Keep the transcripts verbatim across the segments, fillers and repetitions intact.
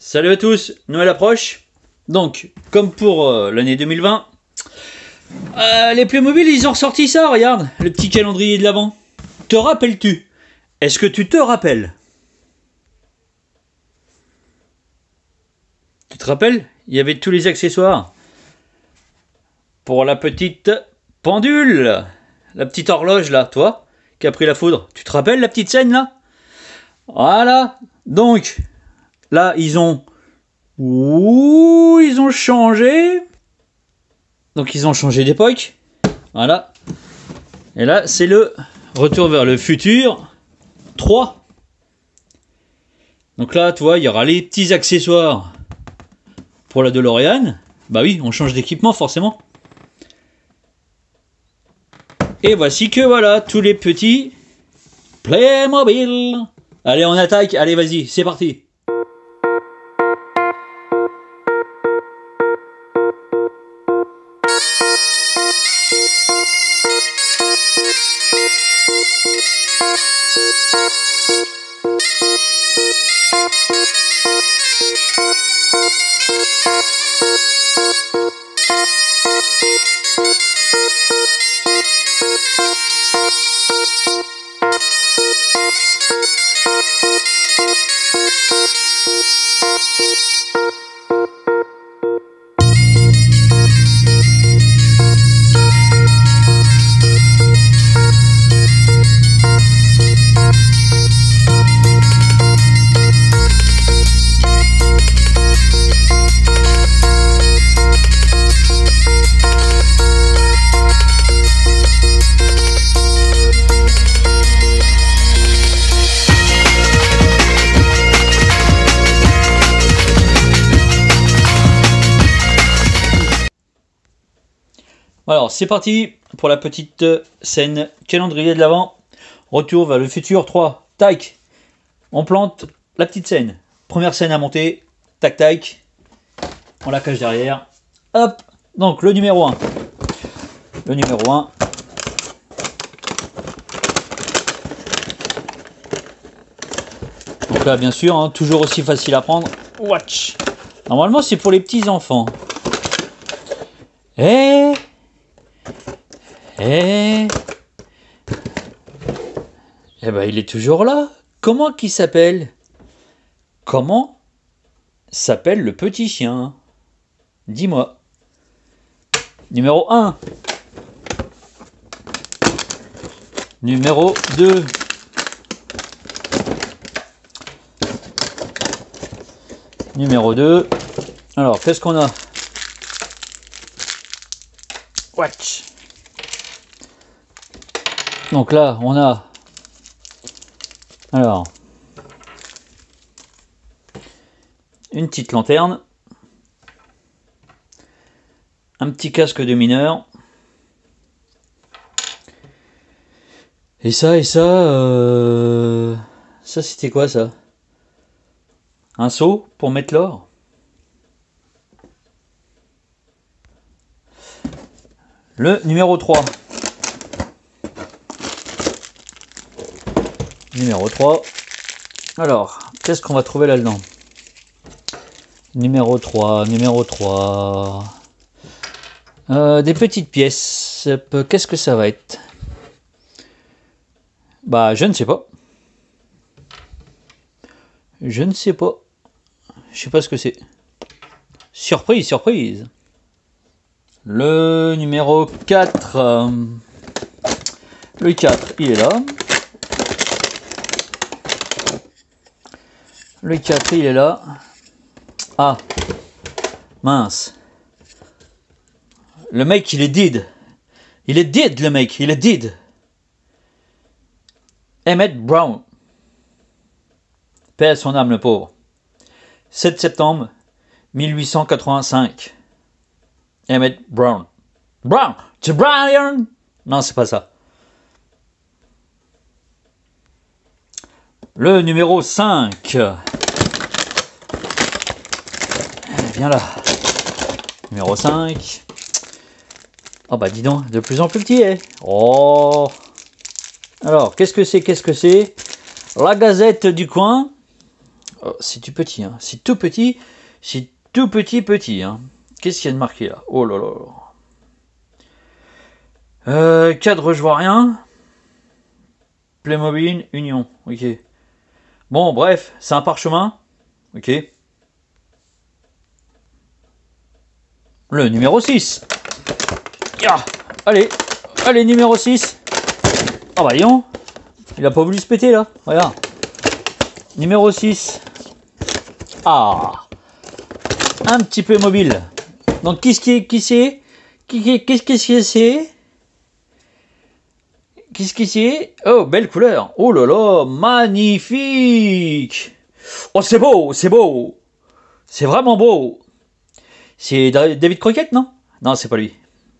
Salut à tous, Noël approche. Donc, comme pour euh, l'année deux mille vingt, euh, les Playmobil, ils ont ressorti ça, regarde, le petit calendrier de l'Avent. Te rappelles-tu? Est-ce que tu te rappelles? Tu te rappelles? Il y avait tous les accessoires. Pour la petite pendule, la petite horloge là, toi, qui a pris la foudre. Tu te rappelles la petite scène là? Voilà, donc... Là, ils ont... Ouh, ils ont changé. Donc, ils ont changé d'époque. Voilà. Et là, c'est le Retour vers le futur trois. Donc là, tu vois, il y aura les petits accessoires pour la DeLorean. Bah oui, on change d'équipement, forcément. Et voici que, voilà, tous les petits Playmobil. Allez, on attaque. Allez, vas-y, c'est parti. Alors, c'est parti pour la petite scène calendrier de l'Avent. Retour vers le futur trois. Tac. On plante la petite scène. Première scène à monter. Tac, tac. On la cache derrière. Hop. Donc, le numéro un. Le numéro un. Donc là, bien sûr, hein, toujours aussi facile à prendre. Watch. Normalement, c'est pour les petits enfants. Et... Eh, eh ben, il est toujours là. Comment qu'il s'appelle? Comment s'appelle le petit chien? Dis-moi. Numéro un. Numéro deux. Numéro deux. Alors, qu'est-ce qu'on a? Watch. Donc là, on a, alors, une petite lanterne, un petit casque de mineur, et ça, et ça, euh, ça c'était quoi ça? Un seau pour mettre l'or? Le numéro trois. Numéro trois. Alors, qu'est-ce qu'on va trouver là-dedans? Numéro trois, numéro trois. Euh, des petites pièces. Qu'est-ce que ça va être? Bah, je ne sais pas. Je ne sais pas. Je sais pas ce que c'est. Surprise, surprise. Le numéro quatre. Euh, le quatre, il est là. Le quatre, il est là. Ah, mince. Le mec, il est dead. Il est dead, le mec. Il est dead. Emmett Brown. Paix à son âme, le pauvre. sept septembre mille huit cent quatre-vingt-cinq. Emmett Brown. Brown. C'est Brian. Non, c'est pas ça. Le numéro cinq. Viens là. Numéro cinq. Oh bah dis donc, de plus en plus petit, eh. Oh. Alors, qu'est-ce que c'est, qu'est-ce que c'est? La Gazette du coin. Oh, c'est tout petit, hein. C'est tout petit. C'est tout petit, petit. Hein. Qu'est-ce qu'il y a de marqué là? Oh là là. Euh, cadre, je vois rien. Playmobil, Union. Ok. Bon, bref, c'est un parchemin. Ok. Le numéro six. Yeah. Allez, allez, numéro six. Ah bah, voyons. Il a pas voulu se péter là. Regarde. Numéro six. Ah. Un petit peu mobile. Donc, qu'est-ce qui est, qui c'est, qu'est-ce que c'est? Qu'est-ce que c'est? Oh, belle couleur. Oh là là, magnifique. Oh, c'est beau, c'est beau. C'est vraiment beau. C'est David Croquette, non? Non, c'est pas lui.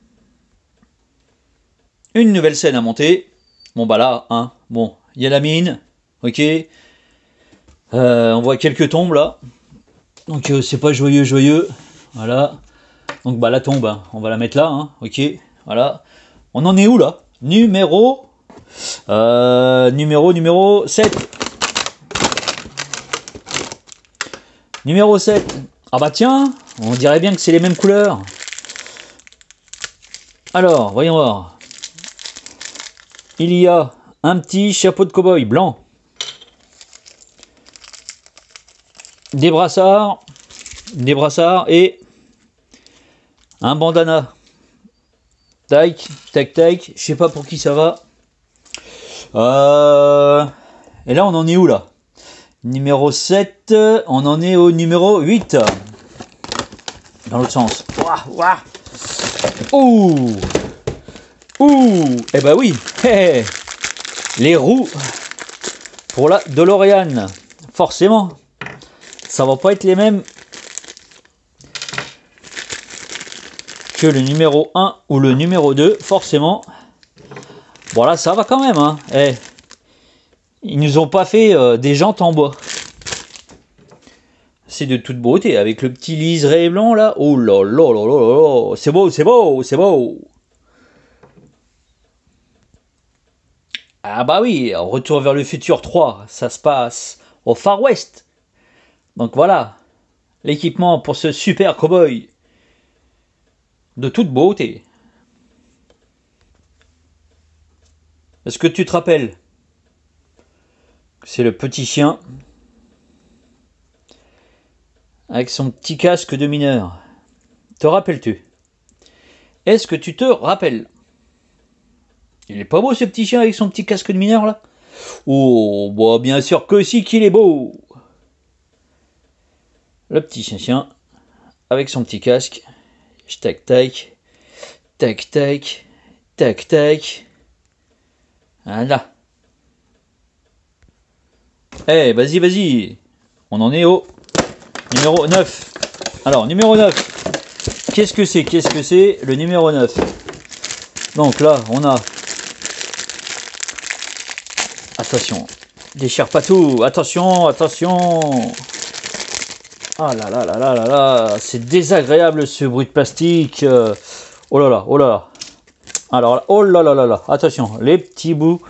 Une nouvelle scène à monter. Bon, bah là, hein. Bon, il y a la mine. Ok. Euh, on voit quelques tombes, là. Donc, euh, c'est pas joyeux, joyeux. Voilà. Donc, bah, la tombe, hein, on va la mettre là, hein. Ok. Voilà. On en est où, là? Numéro... Euh, numéro, numéro sept. Numéro sept. Ah bah tiens, on dirait bien que c'est les mêmes couleurs. Alors, voyons voir. Il y a un petit chapeau de cow-boy blanc. Des brassards. Des brassards et un bandana. Tac, tac, tac. Je sais pas pour qui ça va. Euh... Et là, on en est où là? Numéro sept, on en est au numéro huit. Dans l'autre sens. Ouah, ouah. Ouh. Ouh. Eh ben oui. Hey. Les roues pour la DeLorean. Forcément. Ça va pas être les mêmes que le numéro un ou le numéro deux. Forcément. Bon là, ça va quand même. Hein. Hey. Ils nous ont pas fait euh, des jantes en bois. C'est de toute beauté, avec le petit liseré blanc là. Oh là là là là là. C'est beau, c'est beau, c'est beau. Ah bah oui, Retour vers le futur trois, ça se passe au Far West. Donc voilà, l'équipement pour ce super cow-boy. De toute beauté. Est-ce que tu te rappelles? C'est le petit chien avec son petit casque de mineur. Te rappelles-tu? Est-ce que tu te rappelles? Il est pas beau ce petit chien avec son petit casque de mineur là? Oh, bah bien sûr que si qu'il est beau. Le petit chien avec son petit casque. Tac tac. Tac tac. Tac tac. Voilà. Eh, hey, vas-y, vas-y. On en est au numéro neuf. Alors, numéro neuf. Qu'est-ce que c'est? Qu'est-ce que c'est le numéro neuf? Donc là, on a... Attention. Déchire pas tout. Attention, attention. Ah là là là là là là. C'est désagréable ce bruit de plastique. Oh là là, oh là là. Alors là, oh là là là là. Attention, les petits bouts.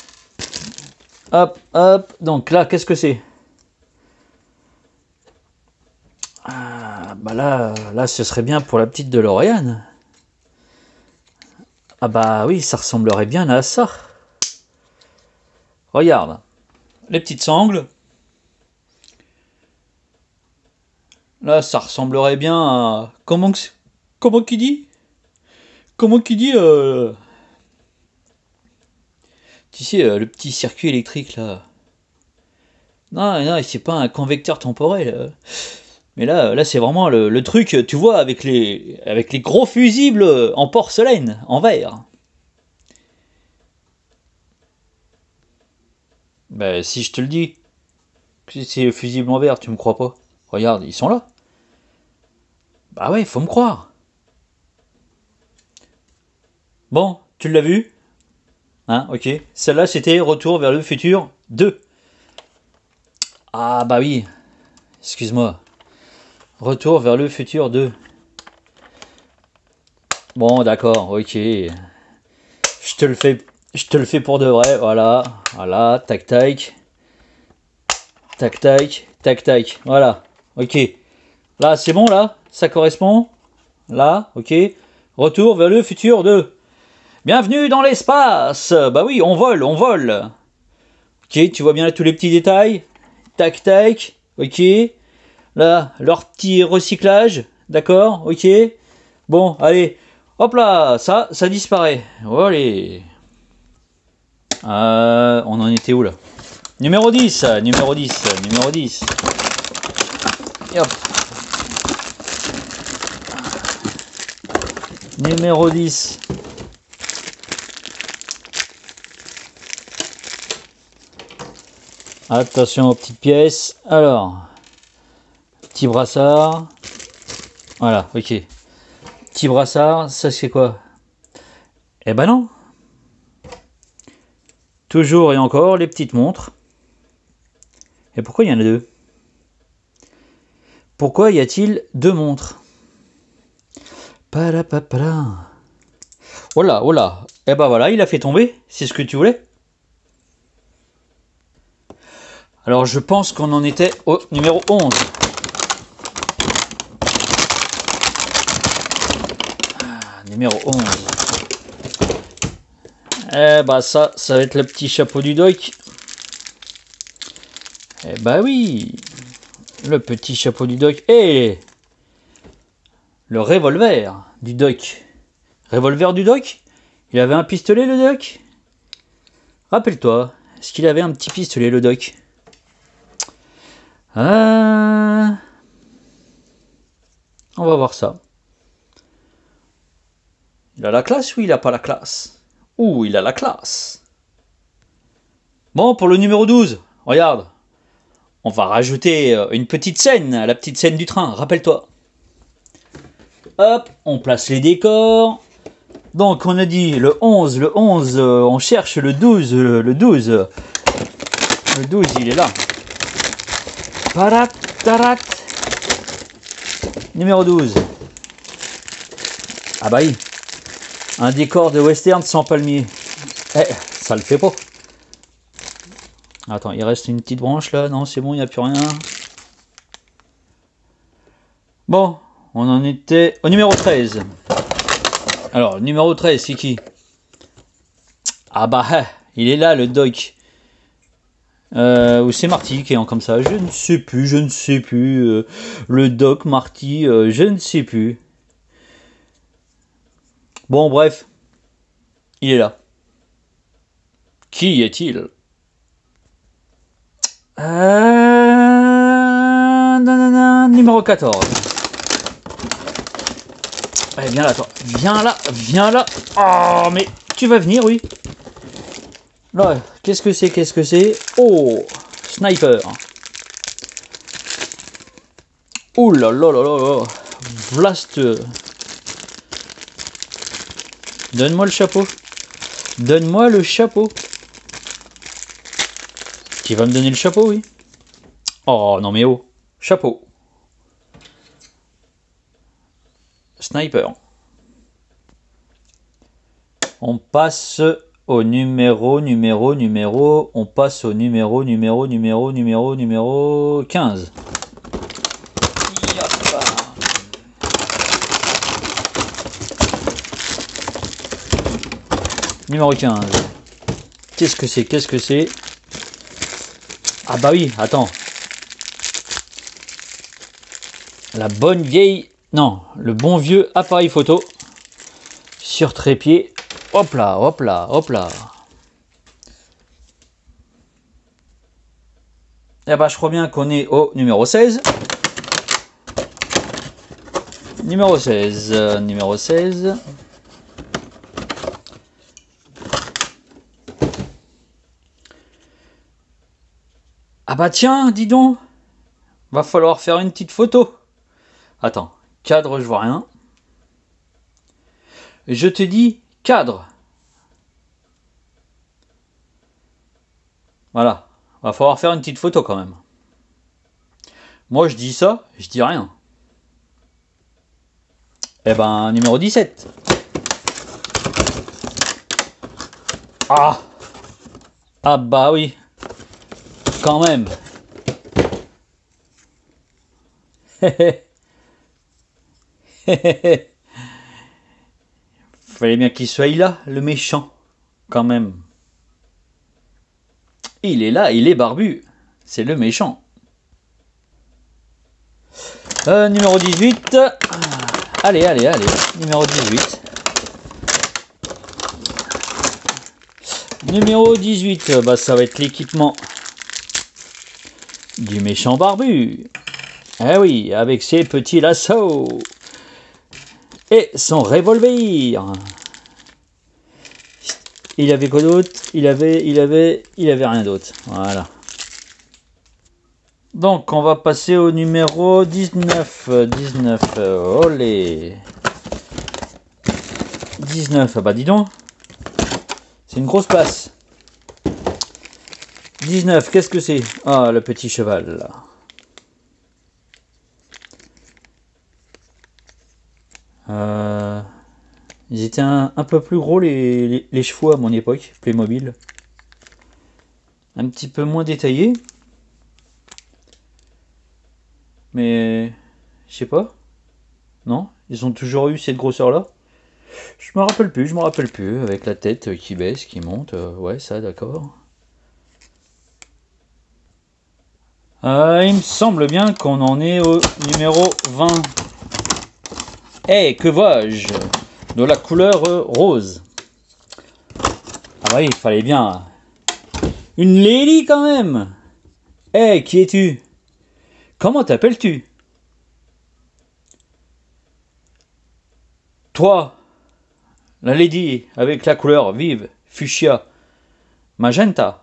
Hop, hop. Donc là, qu'est-ce que c'est? Ah, bah là, là, ce serait bien pour la petite DeLorean. Ah bah oui, ça ressemblerait bien à ça. Regarde. Les petites sangles. Là, ça ressemblerait bien à... Comment que... Comment qu'il dit? Comment qu'il dit euh... Tu sais, euh, le petit circuit électrique, là. Non, non, c'est pas un convecteur temporel. Euh. Mais là, là c'est vraiment le, le truc, tu vois, avec les, avec les gros fusibles en porcelaine, en verre. Ben, si je te le dis, que c'est le fusible en verre, tu me crois pas? Regarde, ils sont là. Bah ouais, faut me croire. Bon, tu l'as vu? Hein, ok. Celle-là, c'était Retour vers le futur deux. Ah bah oui. Excuse-moi. Retour vers le futur deux. Bon, d'accord, ok. Je te le fais, je te le fais pour de vrai. Voilà, voilà, tac tac. Tac tac, Tac, tac. Voilà. Ok. Là, c'est bon, là. Ça correspond. Là, ok. Retour vers le futur de... Bienvenue dans l'espace. Bah oui, on vole, on vole. Ok, tu vois bien là tous les petits détails. Tac, tac. Ok. Là, leur petit recyclage. D'accord, ok. Bon, allez. Hop là, ça, ça disparaît. Allez. Euh, on en était où là? Numéro dix, numéro dix, numéro dix. Et hop. Numéro dix. Attention aux petites pièces. Alors, petit brassard. Voilà, ok. Petit brassard, ça c'est quoi? Eh ben non. Toujours et encore les petites montres. Et pourquoi il y en a deux? Pourquoi y a-t-il deux montres? Palapapala. Oh là, oh là. Eh ben voilà, il a fait tomber. C'est ce que tu voulais? Alors je pense qu'on en était au numéro onze. Ah, numéro onze. Eh bah ça, ça va être le petit chapeau du doc. Eh bah oui. Le petit chapeau du doc. Et le revolver du doc. Revolver du doc? Il avait un pistolet le doc? Rappelle-toi, est-ce qu'il avait un petit pistolet le doc? Ah... On va voir ça. Il a la classe ou il a pas la classe? Ouh, il a la classe. Bon, pour le numéro douze, regarde. On va rajouter une petite scène, la petite scène du train, rappelle-toi. Hop, on place les décors. Donc, on a dit le onze, le onze, euh, on cherche le douze, le, le douze. Le douze, il est là. Parat, tarat. Numéro douze. Ah bah oui. Un décor de western sans palmier. Eh, ça le fait pas. Attends, il reste une petite branche là. Non, c'est bon, il n'y a plus rien. Bon, on en était au numéro treize. Alors, numéro treize, c'est qui? Ah bah, il est là, le doc. Euh, ou c'est Marty qui est en comme ça. Je ne sais plus, je ne sais plus. Euh, le doc, Marty, euh, je ne sais plus. Bon, bref. Il est là. Qui est-il? euh... nanana, numéro quatorze. Allez, viens là, toi. Viens là, viens là. Oh, mais tu vas venir, oui. Là, qu'est-ce que c'est, qu'est-ce que c'est? Oh, sniper. Oh là là là là là. Blast. Donne-moi le chapeau. Donne-moi le chapeau. Tu vas me donner le chapeau, oui. Oh, non mais oh. Chapeau. Sniper. On passe au numéro, numéro, numéro. On passe au numéro, numéro, numéro, numéro, numéro quinze. Numéro quinze. Qu'est-ce que c'est? Qu'est-ce que c'est? Ah bah oui, attends. La bonne vieille... Non, le bon vieux appareil photo. Sur trépied. Hop là, hop là, hop là. Et bah je crois bien qu'on est au numéro seize. Numéro seize. Euh, numéro seize. Ah bah tiens, dis donc. Va falloir faire une petite photo. Attends, cadre, je vois rien. Je te dis cadre. Voilà. Va falloir faire une petite photo quand même. Moi je dis ça, je dis rien. Eh ben, numéro dix-sept. Ah. Ah bah oui. Quand même. Fallait bien qu'il soit là, le méchant, quand même. Il est là, il est barbu. C'est le méchant. Euh, numéro dix-huit. Allez, allez, allez. Numéro dix-huit. Numéro dix-huit. Bah, ça va être l'équipement du méchant barbu. Eh oui, avec ses petits lassos. Et son revolver. Il avait quoi d'autre? Il avait, il avait, il avait rien d'autre. Voilà. Donc, on va passer au numéro dix-neuf. dix-neuf. Olé. dix-neuf. Ah bah dis donc. C'est une grosse place. dix-neuf. Qu'est-ce que c'est? Ah, le petit cheval, là. Euh, ils étaient un, un peu plus gros les, les, les chevaux à mon époque, Playmobil. Un petit peu moins détaillés. Mais je sais pas. Non, ils ont toujours eu cette grosseur là. Je me rappelle plus, je me rappelle plus. Avec la tête qui baisse, qui monte. Euh, ouais, ça d'accord. Euh, il me semble bien qu'on en est au numéro vingt. Eh, hey, que vois-je? De la couleur euh, rose. Ah oui, il fallait bien. Une lady quand même. Eh, hey, qui es-tu? Comment t'appelles-tu? Toi, la lady avec la couleur vive, fuchsia, magenta.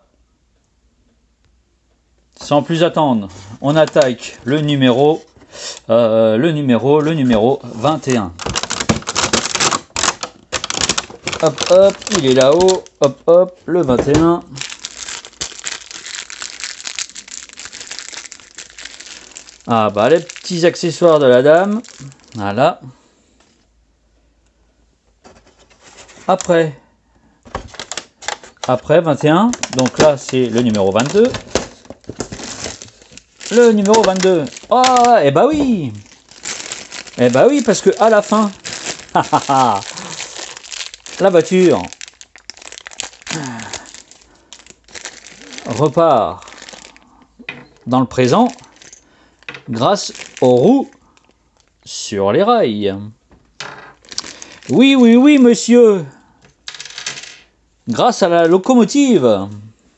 Sans plus attendre, on attaque le numéro... Euh, le numéro, le numéro vingt et un. Hop, hop, il est là-haut. Hop, hop, le vingt et un. Ah bah, les petits accessoires de la dame. Voilà. Après. Après, vingt et un. Donc là, c'est le numéro vingt-deux. Le numéro vingt-deux. Oh, eh bah oui. Eh bah oui, parce que à la fin, la voiture repart dans le présent grâce aux roues sur les rails. Oui, oui, oui, monsieur. Grâce à la locomotive.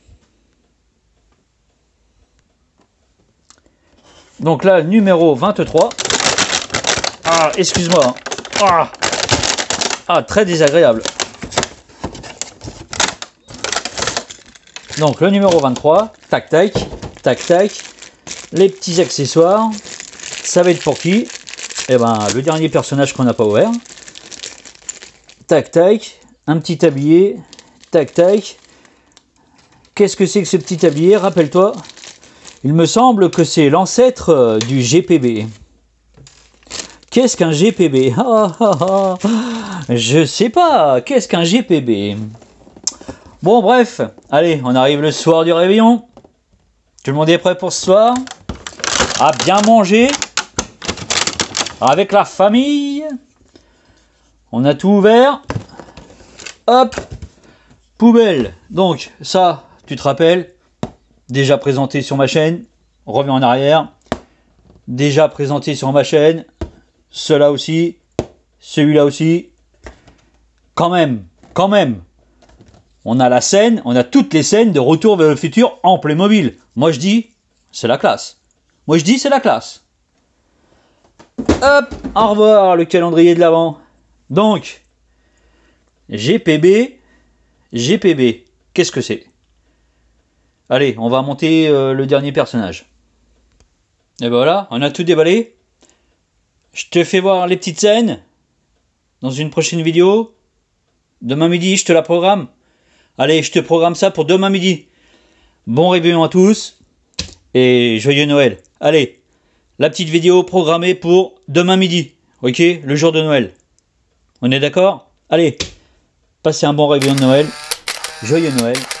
Donc là, numéro vingt-trois. Ah, excuse-moi. Ah, ah, très désagréable. Donc le numéro vingt-trois. Tac, tac, tac, tac. Les petits accessoires. Ça va être pour qui? Eh ben, le dernier personnage qu'on n'a pas ouvert. Tac, tac. Un petit tablier. Tac, tac. Qu'est-ce que c'est que ce petit tablier? Rappelle-toi. Il me semble que c'est l'ancêtre du G P B. Qu'est-ce qu'un G P B? ah, ah, ah. Je sais pas. Qu'est-ce qu'un G P B? Bon, bref. Allez, on arrive le soir du réveillon. Tout le monde est prêt pour ce soir? À bien manger. Avec la famille. On a tout ouvert. Hop. Poubelle. Donc, ça, tu te rappelles? Déjà présenté sur ma chaîne, reviens en arrière, déjà présenté sur ma chaîne, cela aussi, celui-là aussi, quand même, quand même, on a la scène, on a toutes les scènes de Retour vers le futur en Playmobil. Moi je dis, c'est la classe. Moi je dis, c'est la classe. Hop, au revoir le calendrier de l'avant. Donc, G P B, G P B, qu'est-ce que c'est? Allez, on va monter euh, le dernier personnage. Et ben voilà, on a tout déballé. Je te fais voir les petites scènes dans une prochaine vidéo. Demain midi, je te la programme. Allez, je te programme ça pour demain midi. Bon réveillon à tous et joyeux Noël. Allez, la petite vidéo programmée pour demain midi. Ok, le jour de Noël. On est d'accord? Allez, passez un bon réveillon de Noël. Joyeux Noël.